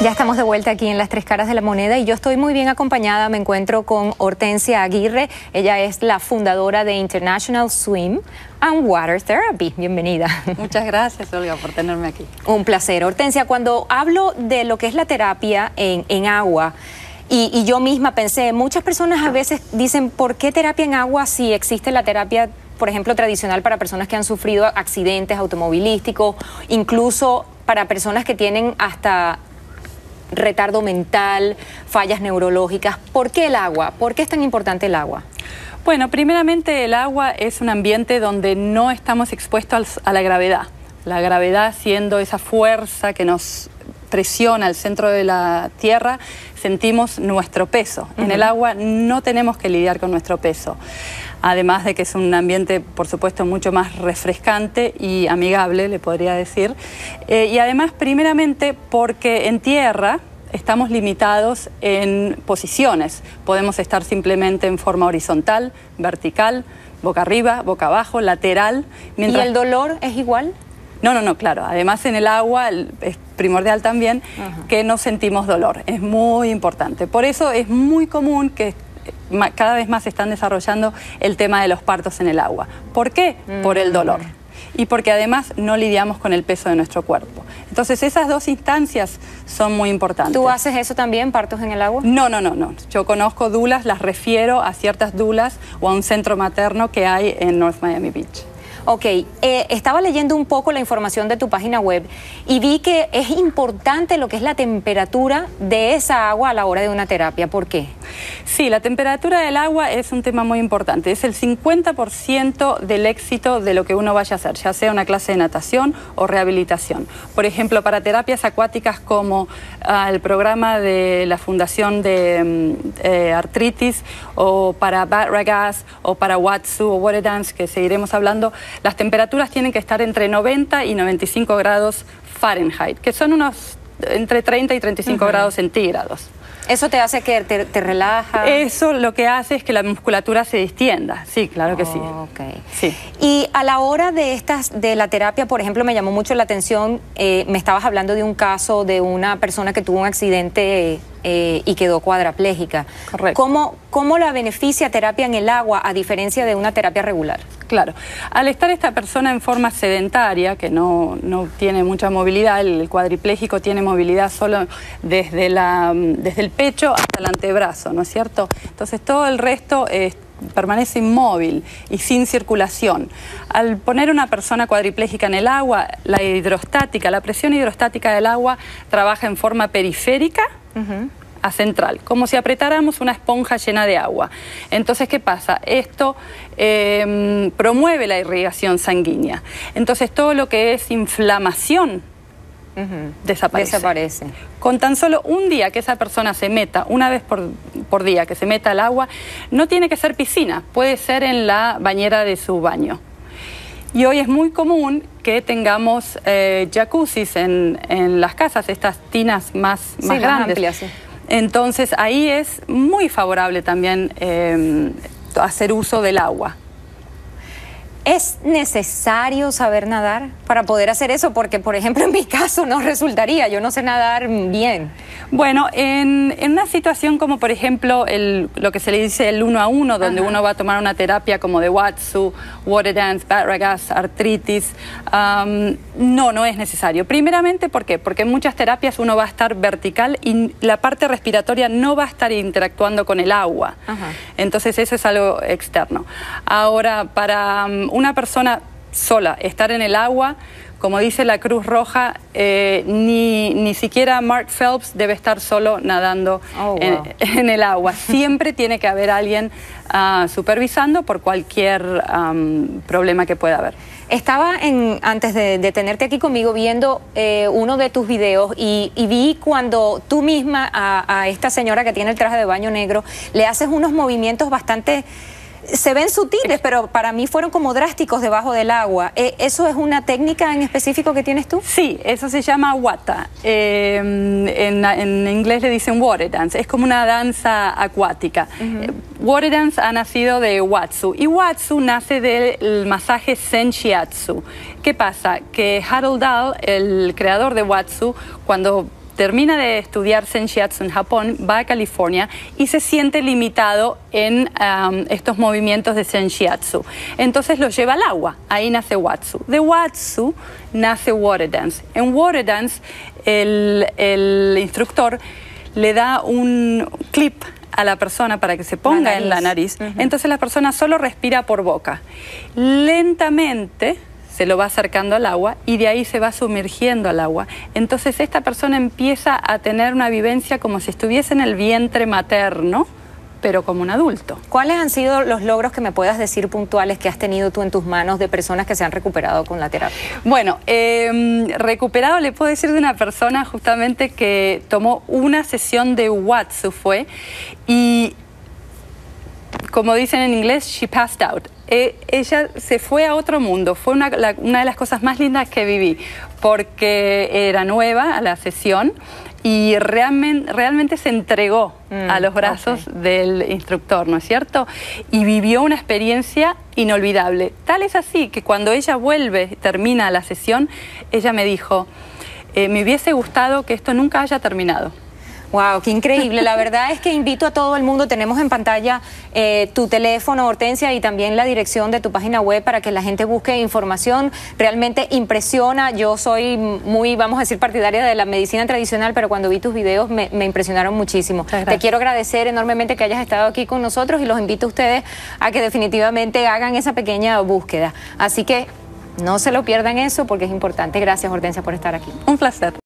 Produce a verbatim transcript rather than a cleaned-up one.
Ya estamos de vuelta aquí en Las Tres Caras de la Moneda y yo estoy muy bien acompañada. Me encuentro con Hortensia Aguirre. Ella es la fundadora de International Swim and Water Therapy. Bienvenida. Muchas gracias, Olga, por tenerme aquí. Un placer. Hortensia, cuando hablo de lo que es la terapia en, en agua, y, y yo misma pensé, muchas personas a veces dicen, ¿por qué terapia en agua si existe la terapia, por ejemplo, tradicional para personas que han sufrido accidentes automovilísticos, incluso para personas que tienen hasta retardo mental, fallas neurológicas? ¿Por qué el agua? ¿Por qué es tan importante el agua? Bueno, primeramente el agua es un ambiente donde no estamos expuestos a la gravedad. La gravedad siendo esa fuerza que nos presiona al centro de la Tierra, sentimos nuestro peso. Uh-huh. En el agua no tenemos que lidiar con nuestro peso. Además de que es un ambiente, por supuesto, mucho más refrescante y amigable, le podría decir. Eh, y además, primeramente, porque en tierra estamos limitados en posiciones. Podemos estar simplemente en forma horizontal, vertical, boca arriba, boca abajo, lateral. Mientras... ¿Y el dolor es igual? No, no, no, claro. Además, en el agua es primordial también uh-huh. que no sentimos dolor. Es muy importante. Por eso es muy común que cada vez más se están desarrollando el tema de los partos en el agua. ¿Por qué? Mm. Por el dolor. Y porque además no lidiamos con el peso de nuestro cuerpo. Entonces esas dos instancias son muy importantes. ¿Tú haces eso también, partos en el agua? No, no, no, no. Yo conozco doulas, las refiero a ciertas doulas o a un centro materno que hay en North Miami Beach. Ok, eh, estaba leyendo un poco la información de tu página web y vi que es importante lo que es la temperatura de esa agua a la hora de una terapia. ¿Por qué? Sí, la temperatura del agua es un tema muy importante. Es el cincuenta por ciento del éxito de lo que uno vaya a hacer, ya sea una clase de natación o rehabilitación. Por ejemplo, para terapias acuáticas como uh, el programa de la Fundación de um, eh, Artritis, o para Bat-Ragaz, o para Watsu o Water Dance, que seguiremos hablando, las temperaturas tienen que estar entre noventa y noventa y cinco grados Fahrenheit, que son unos entre treinta y treinta y cinco uh-huh. grados centígrados. ¿Eso te hace que te, te relaja? Eso lo que hace es que la musculatura se distienda. Sí, claro que sí. Oh, okay. Sí. Y a la hora de estas, de la terapia, por ejemplo, me llamó mucho la atención, eh, me estabas hablando de un caso de una persona que tuvo un accidente eh, y quedó cuadraplégica. Correcto. ¿Cómo, ¿Cómo la beneficia terapia en el agua a diferencia de una terapia regular? Claro, al estar esta persona en forma sedentaria, que no, no tiene mucha movilidad, el cuadripléjico tiene movilidad solo desde, la, desde el pecho hasta el antebrazo, ¿no es cierto? Entonces todo el resto es, permanece inmóvil y sin circulación. Al poner una persona cuadripléjica en el agua, la hidrostática, la presión hidrostática del agua trabaja en forma periférica, uh-huh. a central, como si apretáramos una esponja llena de agua. Entonces, ¿qué pasa? Esto eh, promueve la irrigación sanguínea. Entonces, todo lo que es inflamación uh-huh. desaparece. Desaparece. Con tan solo un día que esa persona se meta, una vez por, por día que se meta al agua, no tiene que ser piscina, puede ser en la bañera de su baño. Y hoy es muy común que tengamos eh, jacuzzis en, en las casas, estas tinas más, sí, más grandes. Amplias, sí. Entonces ahí es muy favorable también eh, hacer uso del agua. ¿Es necesario saber nadar para poder hacer eso? Porque, por ejemplo, en mi caso no resultaría, yo no sé nadar bien. Bueno, en, en una situación como, por ejemplo, el, lo que se le dice el uno a uno, donde Ajá. uno va a tomar una terapia como de Watsu, Water Dance, Bat-Ragaz, artritis, um, no, no es necesario. Primeramente, ¿por qué? Porque en muchas terapias uno va a estar vertical y la parte respiratoria no va a estar interactuando con el agua. Ajá. Entonces eso es algo externo. Ahora, para um, una persona sola estar en el agua, como dice la Cruz Roja, eh, ni, ni siquiera Mark Phelps debe estar solo nadando oh, wow. en, en el agua. Siempre tiene que haber alguien uh, supervisando por cualquier um, problema que pueda haber. Estaba, en, antes de, de tenerte aquí conmigo, viendo eh, uno de tus videos y, y vi cuando tú misma a, a esta señora que tiene el traje de baño negro le haces unos movimientos bastante... Se ven sutiles, pero para mí fueron como drásticos debajo del agua. ¿Eso es una técnica en específico que tienes tú? Sí, eso se llama wata. Eh, en, en inglés le dicen water dance. Es como una danza acuática. Uh-huh. Water dance ha nacido de Watsu. Y Watsu nace del masaje Zen Shiatsu. ¿Qué pasa? Que Harold Dahl, el creador de Watsu, cuando termina de estudiar Zen Shiatsu en Japón, va a California y se siente limitado en um, estos movimientos de Zen Shiatsu. Entonces lo lleva al agua, ahí nace Watsu. De Watsu nace Water Dance. En Water Dance el, el instructor le da un clip a la persona para que se ponga la en la nariz. Uh-huh. Entonces la persona solo respira por boca. Lentamente se lo va acercando al agua y de ahí se va sumergiendo al agua. Entonces esta persona empieza a tener una vivencia como si estuviese en el vientre materno, pero como un adulto. ¿Cuáles han sido los logros que me puedas decir puntuales que has tenido tú en tus manos de personas que se han recuperado con la terapia? Bueno, eh, recuperado le puedo decir de una persona justamente que tomó una sesión de Watsu fue y, como dicen en inglés, she passed out. Eh, ella se fue a otro mundo. Fue una, la, una de las cosas más lindas que viví, porque era nueva a la sesión y realmente, realmente se entregó mm, a los brazos okay. del instructor, ¿no es cierto? Y vivió una experiencia inolvidable. Tal es así que cuando ella vuelve, termina la sesión, ella me dijo, eh, me hubiese gustado que esto nunca haya terminado. Wow, qué increíble. La verdad es que invito a todo el mundo, tenemos en pantalla eh, tu teléfono, Hortensia, y también la dirección de tu página web para que la gente busque información. Realmente impresiona. Yo soy muy, vamos a decir, partidaria de la medicina tradicional, pero cuando vi tus videos me, me impresionaron muchísimo. Te quiero agradecer enormemente que hayas estado aquí con nosotros y los invito a ustedes a que definitivamente hagan esa pequeña búsqueda. Así que no se lo pierdan eso porque es importante. Gracias, Hortensia, por estar aquí. Un placer.